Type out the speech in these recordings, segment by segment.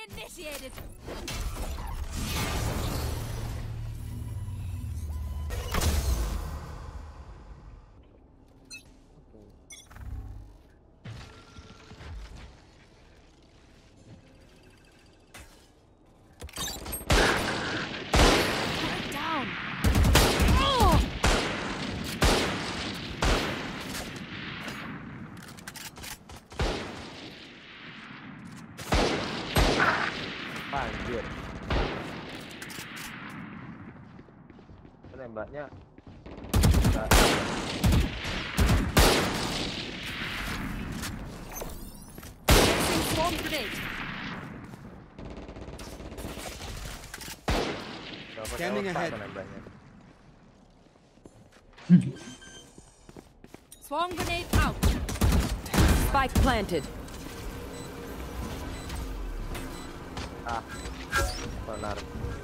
Initiated. Anjir. Penembaknya enggak. Swarm grenade. Scanning ahead. Penembaknya. Swarm grenade out. Spike planted. Ah, benar.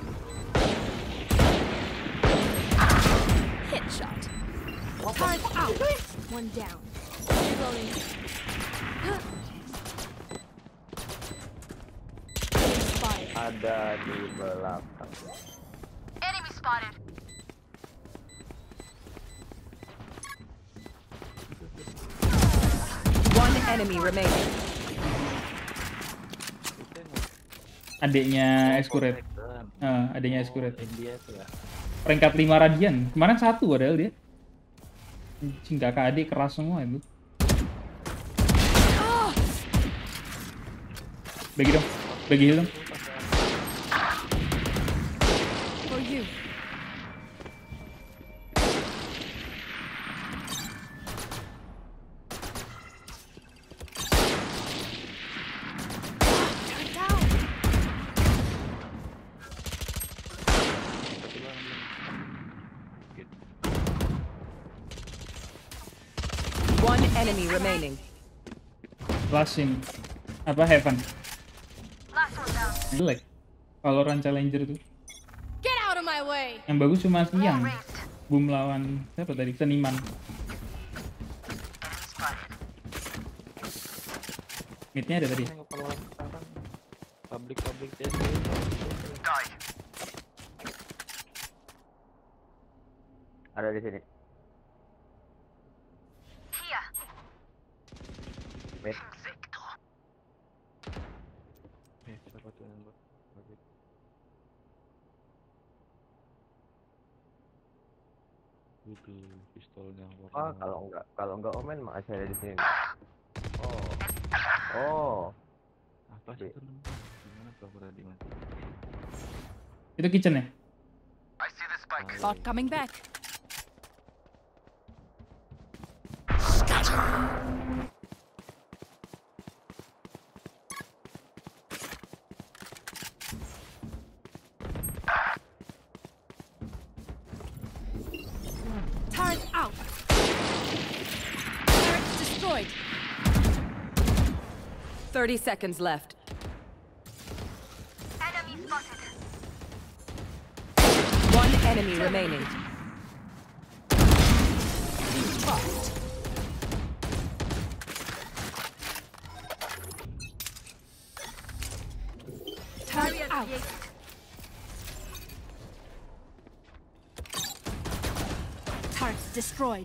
Headshot. Turret out. One down. Reloading. Spotted. Ada di belakang. Enemy spotted. One enemy remaining. Adiknya Eskuret. Adiknya Eskuret. India tuh ya. Peringkat 5 Radian. Kemarin 1 padahal dia. Kakak adik keras semua itu. Bagi dong. Bagi heal dong. For you. Turret down. One enemy remaining. Flashing. Apa Heaven? Last one down. Jelek. Valorant Challenger tuh. Get out of my way. Yang bagus cuma siang. Boom lawan siapa tadi? Seniman. Midnya ada tadi. Public ada di sini. Mid. Siapa tuh yang public? Itu pistolnya warna. Oh, kalau enggak Omen masih ada di sini. Oh. Apa sih itu namanya? Gimana coba di mana? Itu kitchen ya? Bot coming back. Turret out. Turret destroyed. 30 seconds left. Enemy spotted. One enemy remaining. Turret out. Turret destroyed.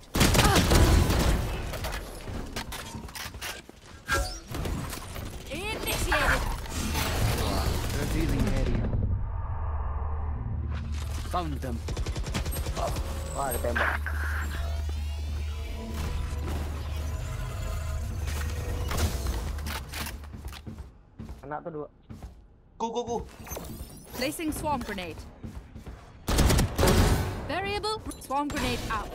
Initiated. Revealing area. Found them. Wah, ada tembak. Kena tuh 2. Go. Placing swarm grenade. Variable swarm grenade out.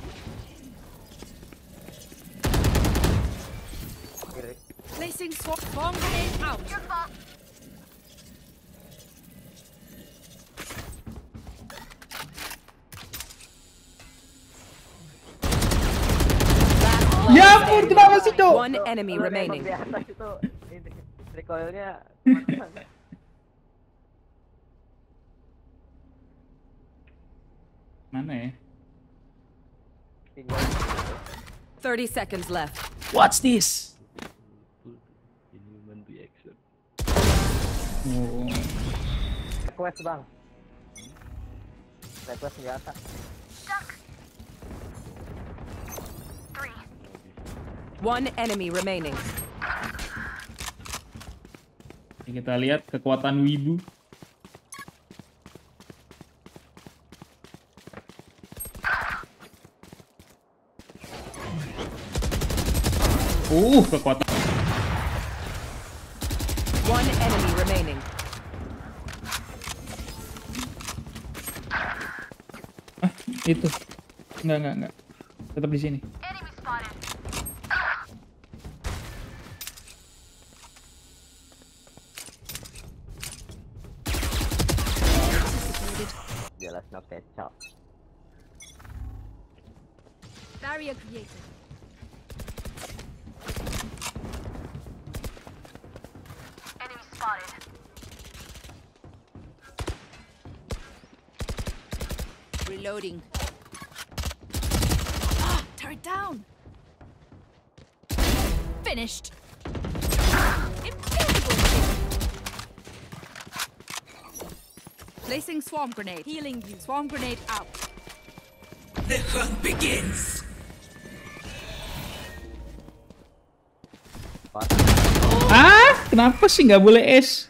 Kiri. Placing swarm grenade out. Ya ampun, kenapa sih, Cok? One enemy remaining. Di atas itu recoilnya. Mana ya? 30 seconds left. What's this? Inhuman reaction. Oh. Request bang. Request senjata. One enemy remaining. Kita lihat kekuatan Wibu. Kekuatan. One enemy remaining. Itu. Enggak. Tetap di sini. Jelas no kecap. Barrier created. Enemy spotted. Reloading. Turret down. Finished. Impeccable. Placing swarm grenade. Healing you. Swarm grenade out. The hunt begins. Kenapa sih nggak boleh es?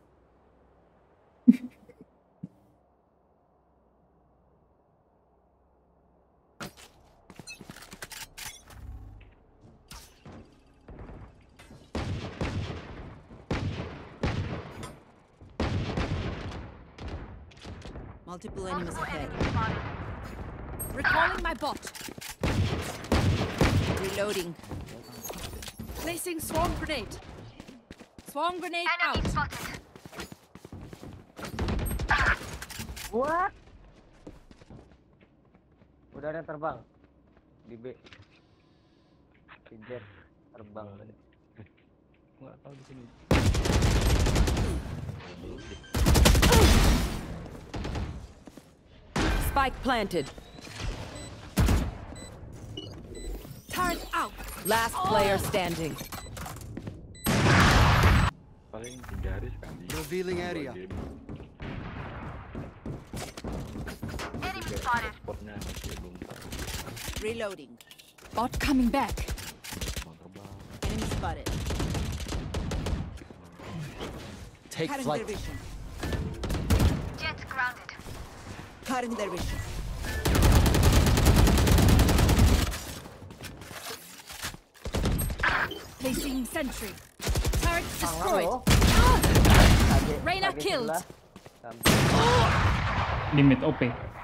Multiple enemies ahead. Recalling my bot. Reloading. Placing swarm grenade. Swarm grenade out. Enemy spotted. What? Udah ada yang terbang di B. Si Jet terbang tadi. Nggak tahu di sini. Spike planted. Turret out. Last player standing. Paling 3 hari sekali. Revealing area. Enemy spotted. Spotnya masih belum tahu. Reloading. Bot coming back. Mau terbang. Enemy spotted. Take Cutting flight. their vision. Jet grounded. Cutting their vision. Placing sentry. Turret destroyed. Reyna killed. Limit OP.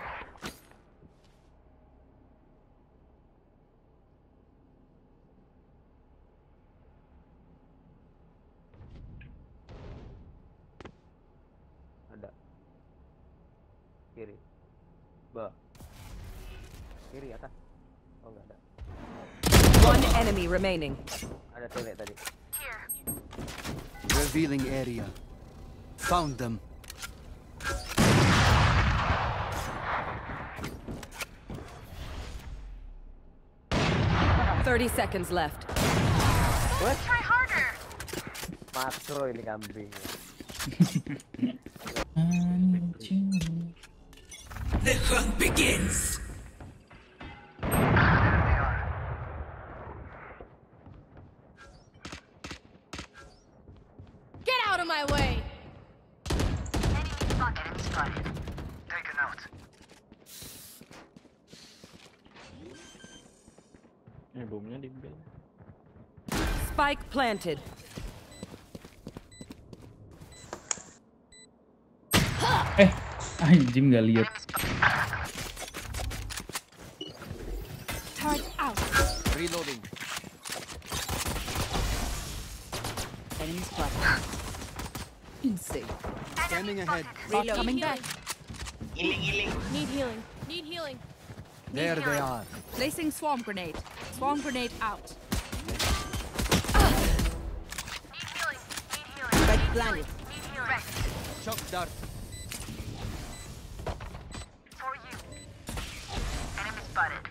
Ada. Kiri. Bawah. Kiri atas. Oh enggak ada. One enemy remaining. Ada telet tadi. Here. Revealing area. Found them. Thirty seconds left. Try harder. Makro ini kambing. The hunt begins. Get out of my way. Enemy spotted. Enemy spotted. Taken out. Bomnya di B. Spike planted. Anjing nggak lihat. Turret out. Reloading. Enemy spotted. Insane. Scanning ahead. Bot coming back. Healing. Need healing. Need healing. There they are. Placing swarm grenade. Swarm grenade out. Need healing. Spike planted. Need healing. Rest. Shock dart. For you. Enemy spotted.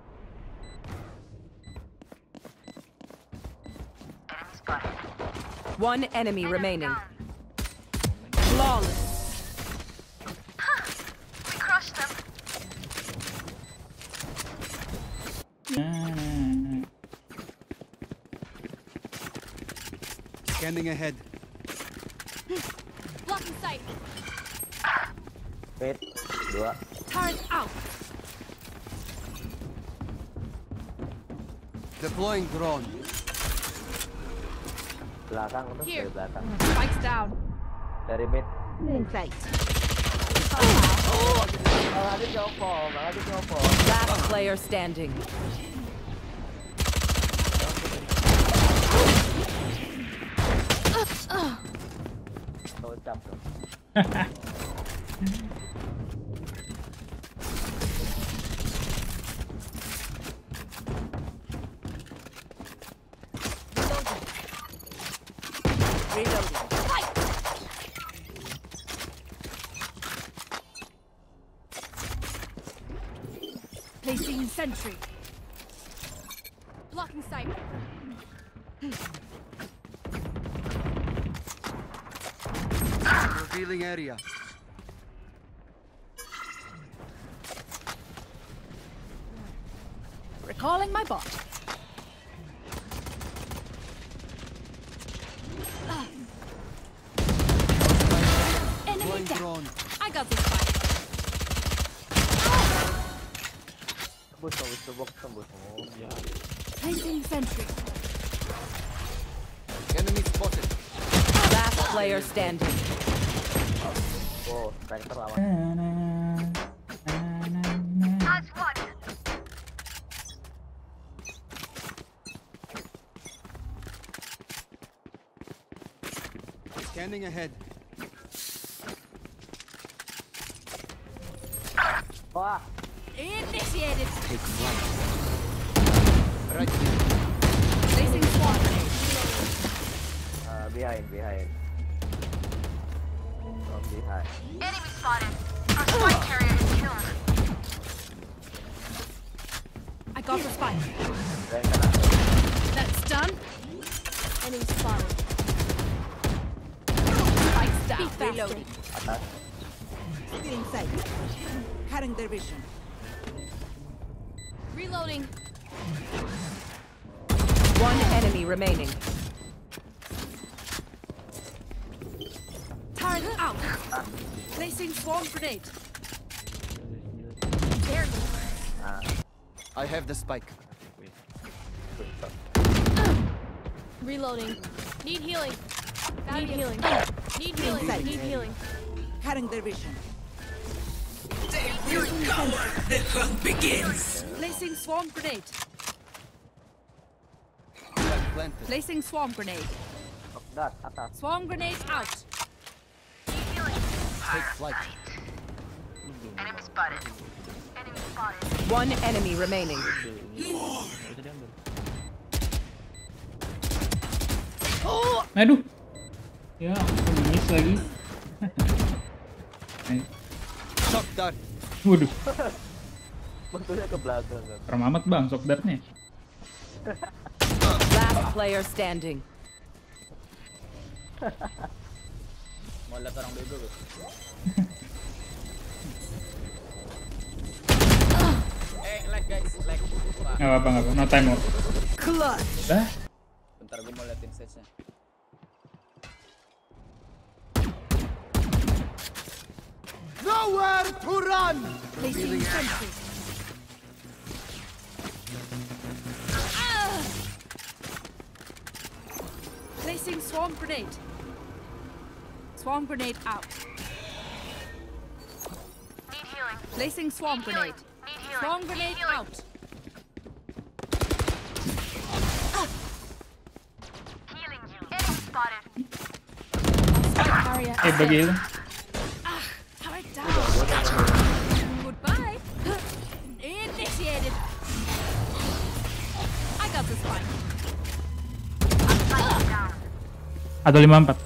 Enemy spotted. One enemy remaining. Flawless. We crushed them. Scanning ahead. Blocking sight. Wait, 2. Turret out. Deploying drone. Belakang tuh, Here. dari belakang. Spikes down. Dari mid. In sight. Malah di nyopor. Last player standing. Tocap tuh. Placing sentry. Blocking sight. Revealing area. Recalling my bot. Enemy Deploying down. drone. I got this fight. Tembus. Placing sentry. Enemy spotted. Last player standing. Oh, striker lawan. Eyes wide. Scanning ahead. Wah, Initiated. Take flight. Right here. Placing swarm. behind. From behind. Enemy spotted. Our spike carrier is killed. I got the spike. Keren kena. That's done. Enemy spotted. Spikes down. Reloading. Atas. Still in sight. Cutting their vision. Reloading. One enemy remaining. Turret out. Placing swarm grenade. There you are. I have the spike. Reloading. Need healing. Need healing. Need healing. Inside. Need healing. Cutting their vision. The hunt begins. Placing swarm grenade. Spike planted. Placing swarm grenade. Dat, atas. Swarm grenade out. Take flight. Enemy spotted. Enemy spotted. One enemy remaining. Aduh. Ya, miss lagi. Shock dart. Waduh, Bentuknya ke belakang kan. serem amat bang, shock dartnya. Last player standing. Mau lihat orang bego tuh. Lag guys, lag. Nggak apa-apa, no time off. Clutch. Dah, Bentar gue mau liatin stage-nya. Nowhere to run. Placing sentry. Placing swarm grenade. Swarm grenade out. Need healing. Placing swarm Need healing. grenade. Need healing. Swarm Need grenade healing. out. Healing you. Enemy spotted. Spike carrier. bagi itu. Turret down. Goodbye. Initiated. I got the spike. Spike down. Atau 54.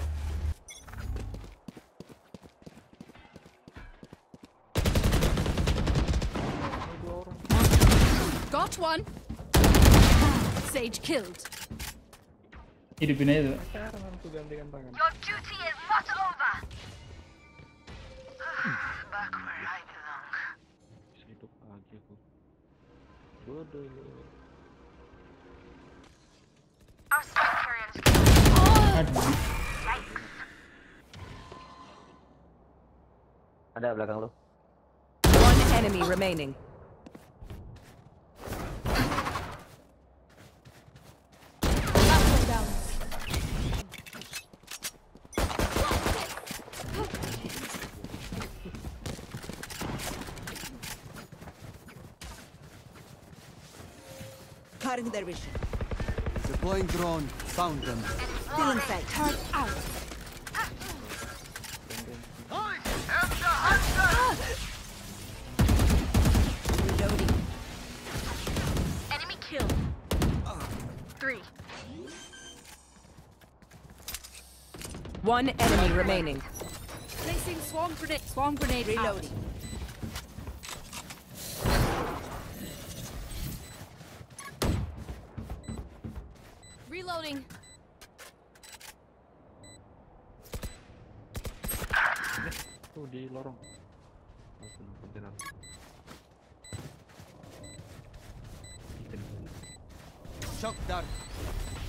Got one. Sage killed. Hidupin aja tuh. gandengan tangan. Your duty is not over. Back where I belong. Bisa hidup lagi aku. Bodoh lu. Our spike carrier is killed. Aduh. Ada belakang lu. One enemy remaining. Down. Cutting their vision. Deploying drone. Found them. Stealing sight. Turret out. Reloading. Enemy killed. 3. One enemy remaining. Placing swarm grenade. Swarm grenade Reloading. out. Reloading. Tuh di lorong. Langsung kontainer. Shock dart.